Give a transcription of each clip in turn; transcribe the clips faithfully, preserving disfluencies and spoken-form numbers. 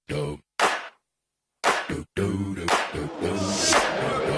do do do do do do.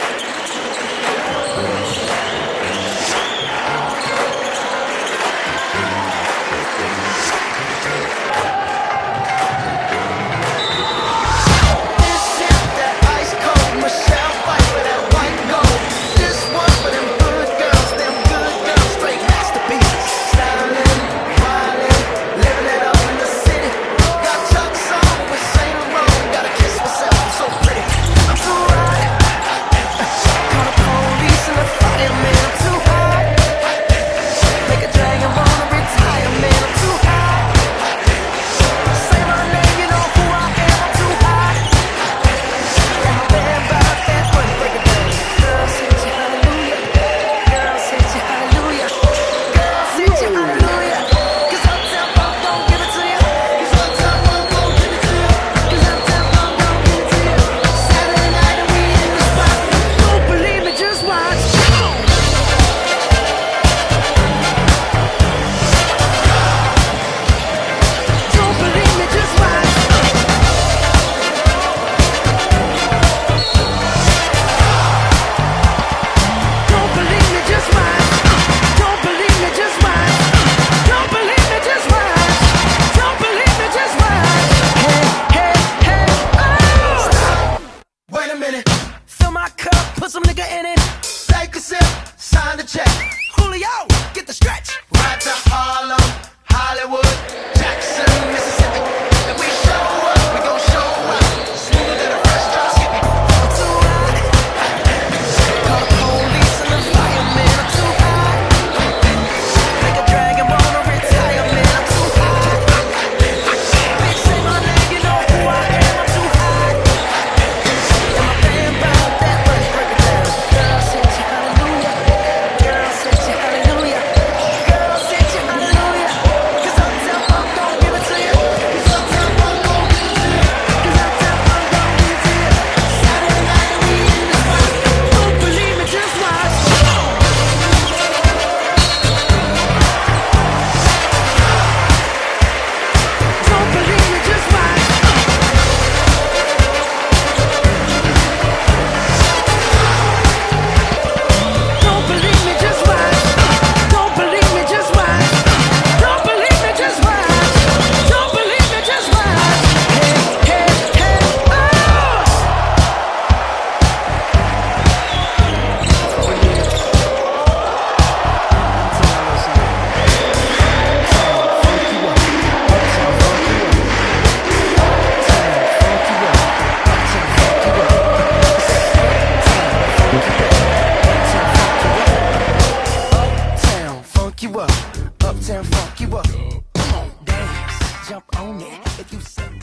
Fill my cup, put some nigga in it. Take a sip, sign the check. Julio, get the stretch. Right to Harlem, Hollywood, Jackson, Mississippi. If we show up, we gon' show out. Smoother than a fresh drop skippy. I'm too hot. Call the police and the fireman. I'm too hot. Make a dragon wanna retire, man. I'm too hot. Bitch, say my name, you know who I am. I'm too hot. And my band brought that money, break it down. Girl, sing you hallelujah. Girl, sing you hallelujah. Girl, sing you hallelujah. 'Cause Uptown Funk gon' give it to you. 'Cause Uptown Funk gon' give it to you. 'Cause Uptown Funk gon' give it to you. Saturday night and we in the spot. Don't believe me, just watch. Don't believe me, just watch. Don't believe me, just watch. Don't believe me, just watch. Don't believe me, just watch. Don't believe me, just watch. Hey, hey, hey, oh! Uptown, funk you up. Uptown, funk you up. Come on, dance, jump on it. If you say